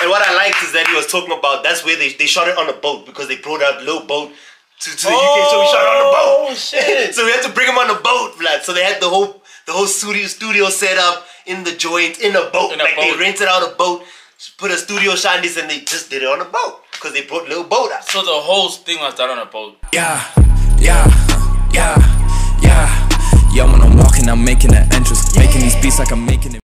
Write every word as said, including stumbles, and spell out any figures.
And what I liked is that he was talking about that's where they, they shot it on a boat because they brought out low boat to, to the oh, U K, so we shot it on the boat. Oh shit! So we had to bring him on the boat, blood. So they had the whole the whole studio studio set up in the joint in a boat. In a like boat. They rented out a boat, put a studio shandies, and they just did it on a boat because they brought little boat out. So the whole thing was done on a boat. Yeah, yeah, yeah, yeah. Yeah, when I'm walking, I'm making an entrance, yeah. Making these beats like I'm making it.